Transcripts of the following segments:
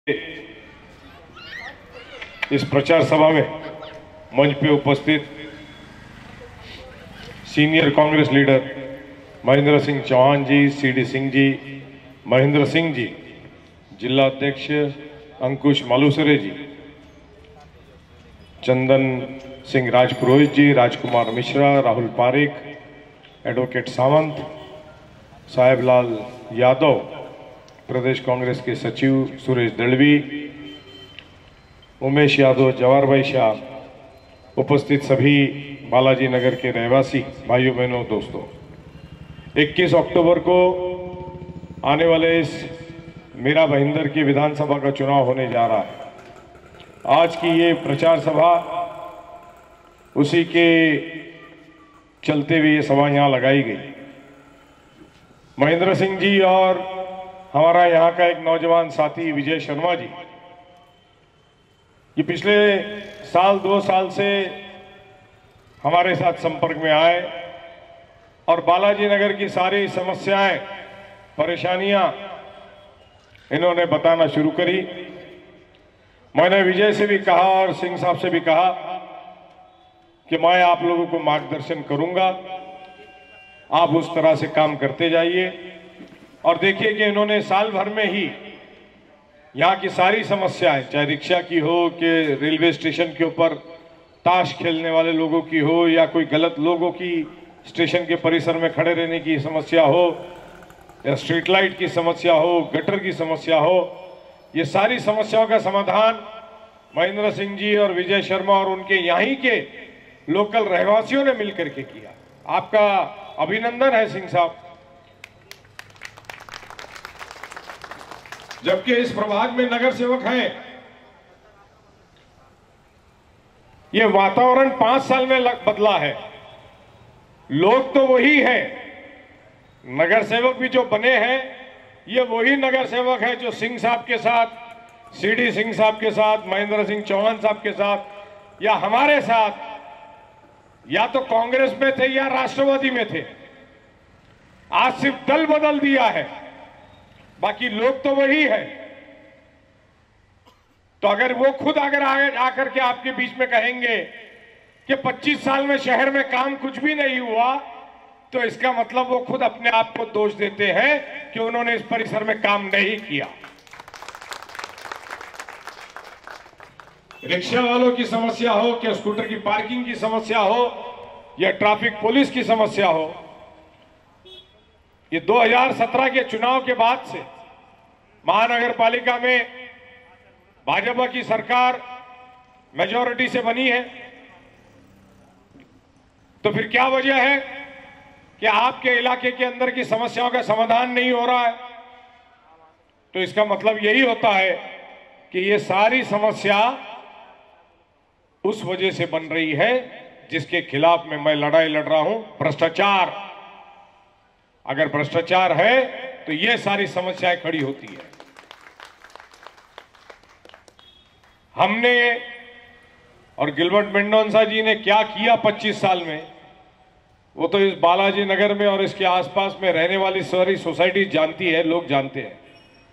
इस प्रचार सभा में मंच पे उपस्थित senior Congress leader Mahendra Singh Chauhan ji, CD Singh ji, Mahendra Singh ji, जिला अध्यक्ष अंकुश मालूसरे जी, चंदन सिंह राजपुरोहित जी, राजकुमार मिश्रा, राहुल पारिक, एडवोकेट सावंत, साहेबलाल यादव, प्रदेश कांग्रेस के सचिव सुरेश दलवी, उमेश यादव, जवाहर भाई शाह, उपस्थित सभी बालाजी नगर के रहवासी भाइयों बहनों दोस्तों, 21 अक्टूबर को आने वाले इस मीरा भाईंदर की विधानसभा का चुनाव होने जा रहा है। आज की ये प्रचार सभा उसी के चलते हुए ये सभा यहाँ लगाई गई। महेंद्र सिंह जी और हमारा यहाँ का एक नौजवान साथी विजय शर्मा जी, ये पिछले साल 2 साल से हमारे साथ संपर्क में आए और बालाजी नगर की सारी समस्याएं, परेशानियां इन्होंने बताना शुरू करी। मैंने विजय से भी कहा और सिंह साहब से भी कहा कि मैं आप लोगों को मार्गदर्शन करूंगा, आप उस तरह से काम करते जाइए। और देखिए कि इन्होंने साल भर में ही यहाँ की सारी समस्याएं, चाहे रिक्शा की हो कि रेलवे स्टेशन के ऊपर ताश खेलने वाले लोगों की हो या कोई गलत लोगों की स्टेशन के परिसर में खड़े रहने की समस्या हो या स्ट्रीट लाइट की समस्या हो, गटर की समस्या हो, ये सारी समस्याओं का समाधान महेंद्र सिंह जी और विजय शर्मा और उनके यहीं के लोकल रहवासियों ने मिलकर के किया। आपका अभिनंदन है सिंह साहब। जबकि इस प्रभाग में नगर सेवक हैं, ये वातावरण 5 साल में बदला है, लोग तो वही हैं, नगर सेवक भी जो बने हैं ये वही नगर सेवक है जो सिंह साहब के साथ, सीडी सिंह साहब के साथ, महेंद्र सिंह चौहान साहब के साथ या हमारे साथ या तो कांग्रेस में थे या राष्ट्रवादी में थे। आज सिर्फ दल बदल दिया है, बाकी लोग तो वही है। तो अगर वो खुद अगर आकर के आपके बीच में कहेंगे कि 25 साल में शहर में काम कुछ भी नहीं हुआ, तो इसका मतलब वो खुद अपने आप को दोष देते हैं कि उन्होंने इस परिसर में काम नहीं किया। रिक्शा वालों की समस्या हो कि स्कूटर की पार्किंग की समस्या हो या ट्रैफिक पुलिस की समस्या हो, ये 2017 के चुनाव के बाद से महानगर पालिका में भाजपा की सरकार मेजॉरिटी से बनी है। तो फिर क्या वजह है कि आपके इलाके के अंदर की समस्याओं का समाधान नहीं हो रहा है? तो इसका मतलब यही होता है कि ये सारी समस्या उस वजह से बन रही है जिसके खिलाफ में मैं लड़ाई लड़ रहा हूं, भ्रष्टाचार। अगर भ्रष्टाचार है तो ये सारी समस्याएं खड़ी होती है। हमने और गिलबर्ट मेंडोंसा जी ने क्या किया 25 साल में, वो तो इस बालाजी नगर में और इसके आसपास में रहने वाली सारी सोसाइटी जानती है, लोग जानते हैं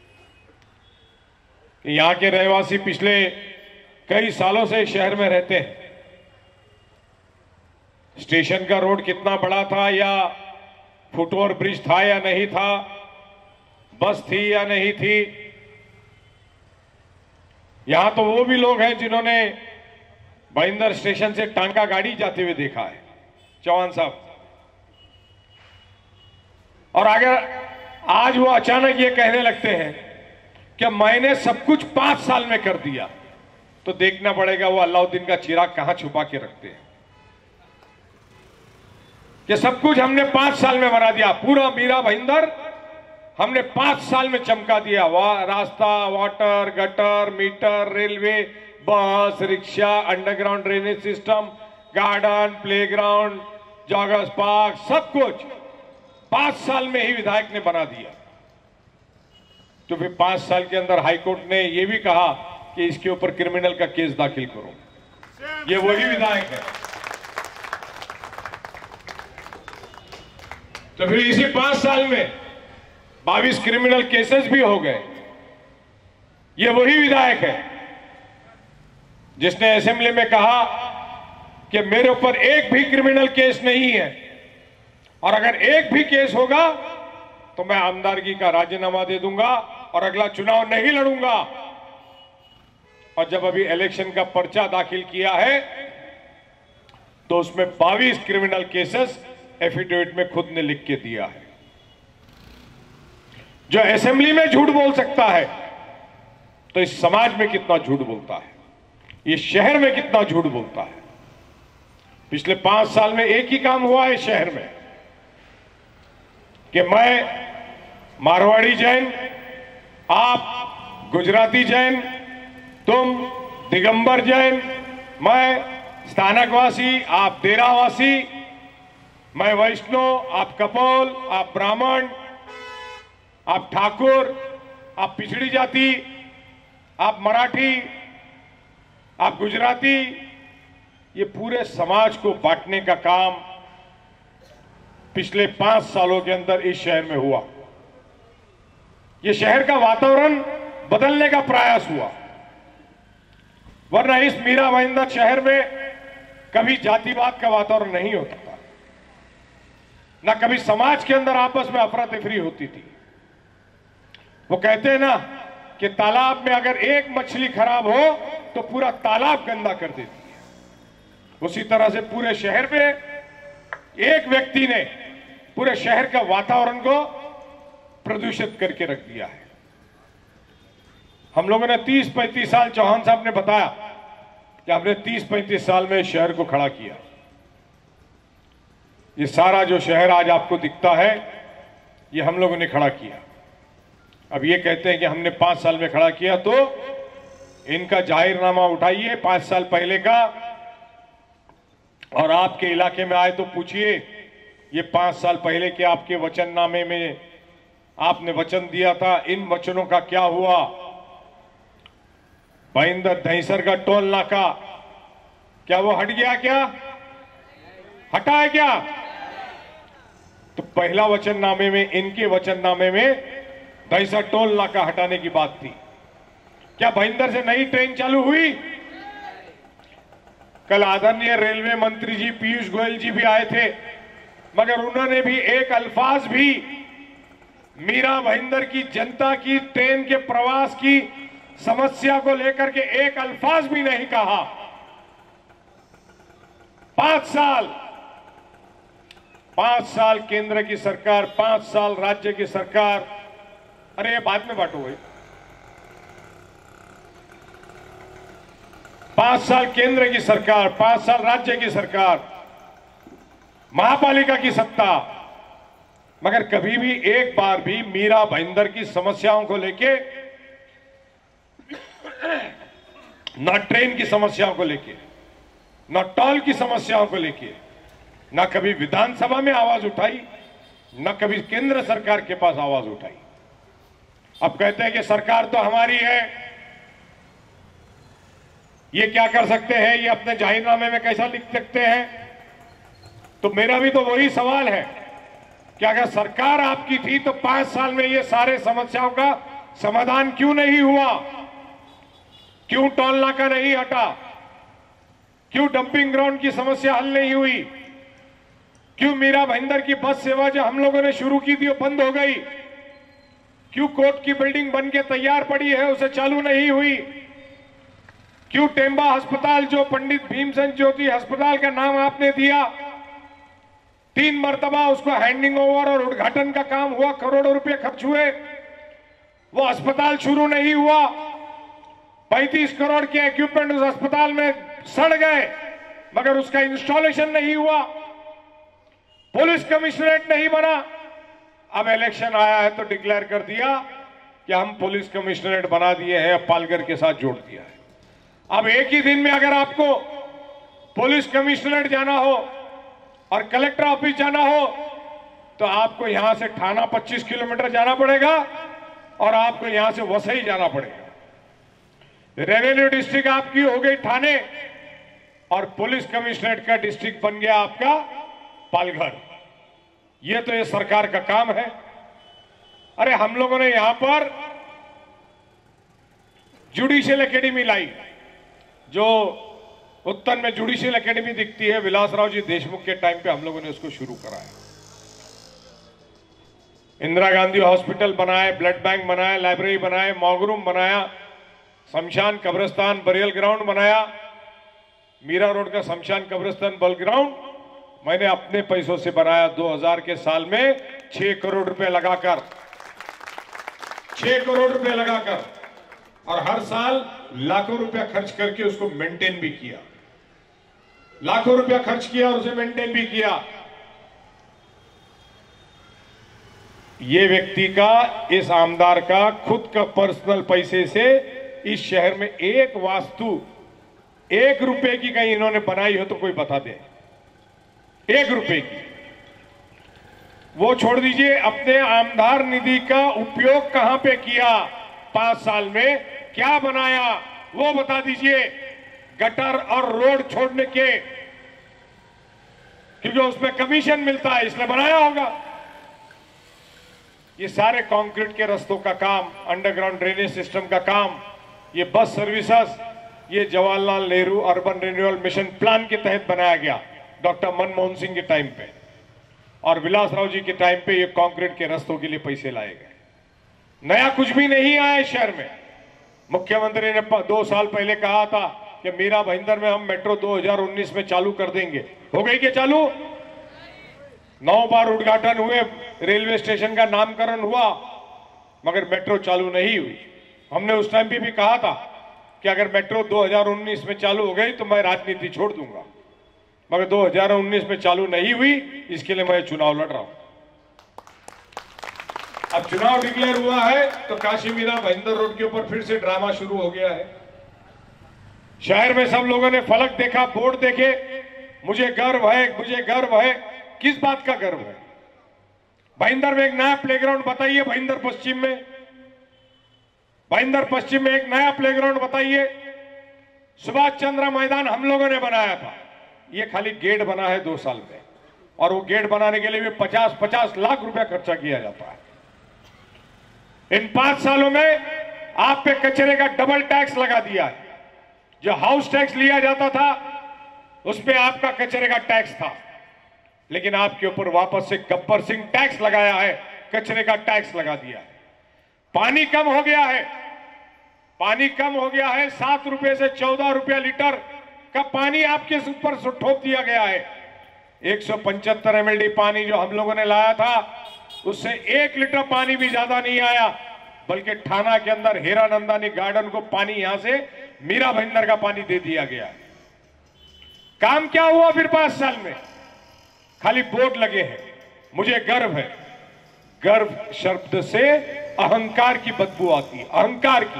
कि यहां के रहवासी पिछले कई सालों से शहर में रहते हैं। स्टेशन का रोड कितना बड़ा था या फुटओवर ब्रिज था या नहीं था, बस थी या नहीं थी। यहां तो वो भी लोग हैं जिन्होंने भाईंदर स्टेशन से टांका गाड़ी जाते हुए देखा है, चौहान साहब। और अगर आज वो अचानक ये कहने लगते हैं कि मैंने सब कुछ 5 साल में कर दिया, तो देखना पड़ेगा वो अलाउद्दीन का चिराग कहां छुपा के रखते हैं कि सब कुछ हमने 5 साल में बना दिया। पूरा मीरा भाईंदर हमने 5 साल में चमका दिया। रास्ता, water, gutter, meter, railway, bus, rickshaw, underground drainage system, garden, playground, joggers park, सब कुछ 5 साल में ही विधायक ने बना दिया। तो फिर 5 साल के अंदर हाईकोर्ट ने यह भी कहा कि इसके ऊपर क्रिमिनल का केस दाखिल करो। ये वही विधायक है। तो फिर इसी 5 साल में 22 क्रिमिनल केसेस भी हो गए। ये वही विधायक है जिसने असेंबली में कहा कि मेरे ऊपर एक भी क्रिमिनल केस नहीं है और अगर एक भी केस होगा तो मैं आमदारगी का राजीनामा दे दूंगा और अगला चुनाव नहीं लड़ूंगा। और जब अभी इलेक्शन का पर्चा दाखिल किया है तो उसमें 22 क्रिमिनल केसेस एफिडेविट में खुद ने लिख के दिया है। जो असेंबली में झूठ बोल सकता है तो इस समाज में कितना झूठ बोलता है, इस शहर में कितना झूठ बोलता है। पिछले 5 साल में एक ही काम हुआ है शहर में कि मैं मारवाड़ी जैन, आप गुजराती जैन, तुम दिगंबर जैन, मैं स्थानकवासी, आप देरावासी, मैं वैष्णव, आप कपौल, आप ब्राह्मण, आप ठाकुर, आप पिछड़ी जाति, आप मराठी, आप गुजराती, ये पूरे समाज को बांटने का काम पिछले 5 सालों के अंदर इस शहर में हुआ। ये शहर का वातावरण बदलने का प्रयास हुआ, वरना इस मीरा भाईंदर शहर में कभी जातिवाद का वातावरण नहीं होता था, ना कभी समाज के अंदर आपस में अफरा तफरी होती थी। वो कहते हैं ना कि तालाब में अगर एक मछली खराब हो तो पूरा तालाब गंदा कर देती है, उसी तरह से पूरे शहर में एक व्यक्ति ने पूरे शहर का वातावरण को प्रदूषित करके रख दिया है। हम लोगों ने 30-35 साल, चौहान साहब ने बताया कि हमने 30-35 साल में शहर को खड़ा किया। ये सारा जो शहर आज आपको दिखता है ये हम लोगों ने खड़ा किया। अब ये कहते हैं कि हमने 5 साल में खड़ा किया, तो इनका जाहिरनामा उठाइए 5 साल पहले का और आपके इलाके में आए तो पूछिए ये 5 साल पहले के आपके वचननामे में आपने वचन दिया था, इन वचनों का क्या हुआ। भाईंदर दहीसर का टोल नाका क्या वो हट गया, क्या हटा है क्या? तो पहला वचननामे में, इनके वचननामे में दहीसर टोल नाका हटाने की बात थी। क्या भाईंदर से नई ट्रेन चालू हुई? कल आदरणीय रेलवे मंत्री जी पीयूष गोयल जी भी आए थे, मगर उन्होंने भी एक अल्फाज भी मीरा भाईंदर की जनता की ट्रेन के प्रवास की समस्या को लेकर के एक अल्फाज भी नहीं कहा। 5 साल केंद्र की सरकार, 5 साल राज्य की सरकार, अरे ये बाद में बांटो भाई। 5 साल केंद्र की सरकार, 5 साल राज्य की सरकार, महापालिका की सत्ता, मगर कभी भी एक बार भी मीरा भाईंदर की समस्याओं को लेके, ना ट्रेन की समस्याओं को लेके, ना टोल की समस्याओं को लेके, ना कभी विधानसभा में आवाज उठाई, ना कभी केंद्र सरकार के पास आवाज उठाई। अब कहते हैं कि सरकार तो हमारी है, ये क्या कर सकते हैं, ये अपने जाहिरनामे में कैसा लिख सकते हैं। तो मेरा भी तो वही सवाल है कि अगर सरकार आपकी थी तो 5 साल में ये सारे समस्याओं का समाधान क्यों नहीं हुआ? क्यों टोल नाका नहीं हटा? क्यों डंपिंग ग्राउंड की समस्या हल नहीं हुई? क्यों मीरा भाईंदर की बस सेवा जो हम लोगों ने शुरू की थी वो बंद हो गई? क्यों कोर्ट की बिल्डिंग बन के तैयार पड़ी है उसे चालू नहीं हुई? क्यों टेम्बा अस्पताल, जो पंडित भीमसेन ज्योति अस्पताल का नाम आपने दिया, 3 मरतबा उसको हैंडिंग ओवर और उद्घाटन का काम हुआ, करोड़ों रुपए खर्च हुए, वो अस्पताल शुरू नहीं हुआ। 35 करोड़ के इक्विपमेंट उस अस्पताल में सड़ गए, मगर उसका इंस्टॉलेशन नहीं हुआ। पुलिस कमिश्नरेट नहीं बना। अब इलेक्शन आया है तो डिक्लेयर कर दिया कि हम पुलिस कमिश्नरेट बना दिए हैं, पालघर के साथ जोड़ दिया है। अब एक ही दिन में अगर आपको पुलिस कमिश्नरेट जाना हो और कलेक्टर ऑफिस जाना हो तो आपको यहां से थाना 25 किलोमीटर जाना पड़ेगा और आपको यहां से वसई जाना पड़ेगा। रेवेन्यू डिस्ट्रिक्ट आपकी हो गई ठाणे और पुलिस कमिश्नरेट का डिस्ट्रिक्ट बन गया आपका पालघर। ये तो ये सरकार का काम है। अरे हम लोगों ने यहां पर जुडिशियल एकेडमी लाई, जो उत्तर में जुडिशियल एकेडमी दिखती है, विलासराव जी देशमुख के टाइम पे हम लोगों ने उसको शुरू कराया। इंदिरा गांधी हॉस्पिटल बनाए, ब्लड बैंक बनाया, लाइब्रेरी बनाए, मॉर्ग रूम बनाया, शमशान कब्रस्तान बरियल ग्राउंड बनाया। मीरा रोड का शमशान कब्रस्तान बल ग्राउंड मैंने अपने पैसों से बनाया 2000 के साल में 6 करोड़ रुपए लगाकर, 6 करोड़ रुपए लगाकर, और हर साल लाखों रुपया खर्च करके उसको मेंटेन भी किया, लाखों रुपया खर्च किया और उसे मेंटेन भी किया। ये व्यक्ति का, इस आमदार का खुद का पर्सनल पैसे से इस शहर में एक वास्तु 1 रुपए की कहीं इन्होंने बनाई हो तो कोई बता दे, 1 रुपए की। वो छोड़ दीजिए, अपने आमदार निधि का उपयोग कहां पे किया, 5 साल में क्या बनाया वो बता दीजिए। गटर और रोड छोड़ने के, क्योंकि उसमें कमीशन मिलता है इसलिए बनाया होगा। ये सारे कंक्रीट के रास्तों का काम, अंडरग्राउंड ड्रेनेज सिस्टम का काम, ये बस सर्विसेज, ये Jawaharlal Nehru urban renewal mission plan के तहत बनाया गया डॉक्टर मनमोहन सिंह के टाइम पे, और विलासराव जी के टाइम पे ये कंक्रीट के रास्तों के लिए पैसे लाए गए। नया कुछ भी नहीं आया इस शहर में। मुख्यमंत्री ने 2 साल पहले कहा था कि मीरा भाईंदर में हम मेट्रो 2019 में चालू कर देंगे। हो गई क्या चालू? 9 बार उद्घाटन हुए, रेलवे स्टेशन का नामकरण हुआ, मगर मेट्रो चालू नहीं हुई। हमने उस टाइम पे भी कहा था कि अगर मेट्रो 2019 में चालू हो गई तो मैं राजनीति छोड़ दूंगा, मगर 2019 में चालू नहीं हुई, इसके लिए मैं चुनाव लड़ रहा हूं। अब चुनाव डिक्लेयर हुआ है तो काशी मीरा भाईंदर रोड के ऊपर फिर से ड्रामा शुरू हो गया है। शहर में सब लोगों ने फलक देखा, बोर्ड देखे, मुझे गर्व है, मुझे गर्व है। किस बात का गर्व है? भाईंदर में एक नया प्लेग्राउंड बताइए, भाईंदर पश्चिम में, भाईंदर पश्चिम में एक नया प्लेग्राउंड बताइए। सुभाष चंद्र मैदान हम लोगों ने बनाया था, ये खाली गेट बना है 2 साल में, और वो गेट बनाने के लिए भी 50-50 लाख रुपया खर्चा किया जाता है। इन 5 सालों में आप पे कचरे का डबल टैक्स लगा दिया है। जो हाउस टैक्स लिया जाता था उसमें आपका कचरे का टैक्स था, लेकिन आपके ऊपर वापस से गब्बर सिंह टैक्स लगाया है, कचरे का टैक्स लगा दिया है। पानी कम हो गया है, पानी कम हो गया है, 7 रुपए से 14 रुपया लीटर का पानी आपके ऊपर ठोक दिया गया है। 175 mld पानी जो हम लोगों ने लाया था, उससे 1 लीटर पानी भी ज्यादा नहीं आया, बल्कि थाना के अंदर हीरानंदानी गार्डन को पानी यहां से मीरा भाईंदर का पानी दे दिया गया। काम क्या हुआ फिर 5 साल में? खाली बोर्ड लगे हैं। मुझे गर्व है, गर्व शब्द से अहंकार की बदबू आती है, अहंकार की।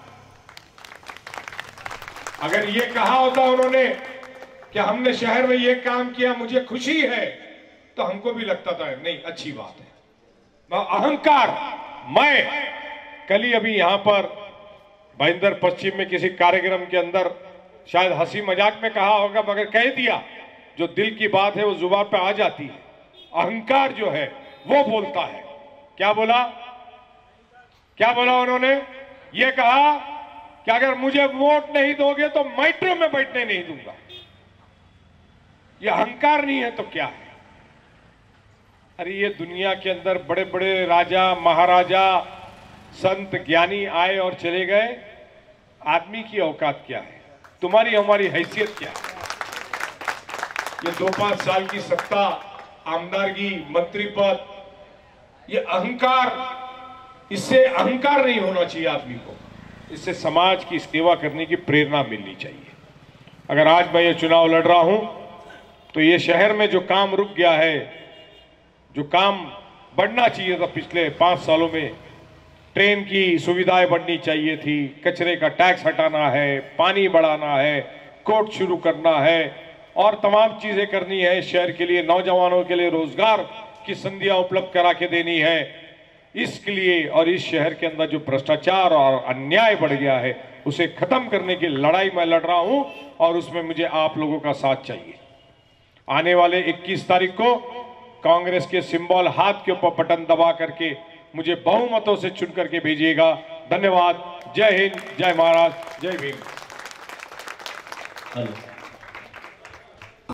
अगर ये कहा होता उन्होंने कि हमने शहर में ये काम किया, मुझे खुशी है, तो हमको भी लगता था नहीं अच्छी बात है। अहंकार। मैं कल ही अभी यहां पर भाईंदर पश्चिम में किसी कार्यक्रम के अंदर शायद हंसी मजाक में कहा होगा, मगर कह दिया, जो दिल की बात है वो जुबान पे आ जाती है। अहंकार जो है वो बोलता है। क्या बोला? क्या बोला उन्होंने? ये कहा कि अगर मुझे वोट नहीं दोगे तो मेट्रो में बैठने नहीं दूंगा। ये अहंकार नहीं है तो क्या है? अरे ये दुनिया के अंदर बड़े बड़े राजा महाराजा संत ज्ञानी आए और चले गए, आदमी की औकात क्या है? तुम्हारी हमारी हैसियत क्या है? ये 2-5 साल की सत्ता, आमदारगी, मंत्री पद, ये अहंकार, इससे अहंकार नहीं होना चाहिए आदमी को। इससे समाज की सेवा करने की प्रेरणा मिलनी चाहिए। अगर आज मैं ये चुनाव लड़ रहा हूं तो ये शहर में जो काम रुक गया है, जो काम बढ़ना चाहिए था पिछले 5 सालों में, ट्रेन की सुविधाएं बढ़नी चाहिए थी, कचरे का टैक्स हटाना है, पानी बढ़ाना है, कोर्ट शुरू करना है, और तमाम चीजें करनी है। शहर के लिए, नौजवानों के लिए रोजगार की संधियां उपलब्ध करा के देनी है। इसके लिए और इस शहर के अंदर जो भ्रष्टाचार और अन्याय बढ़ गया है, उसे खत्म करने की लड़ाई मैं लड़ रहा हूं, और उसमें मुझे आप लोगों का साथ चाहिए। आने वाले 21 तारीख को कांग्रेस के सिंबल हाथ के ऊपर बटन दबा करके मुझे बहुमतों से चुन करके भेजिएगा। धन्यवाद। जय हिंद, जय महाराष्ट्र, जय भीम। हेलो।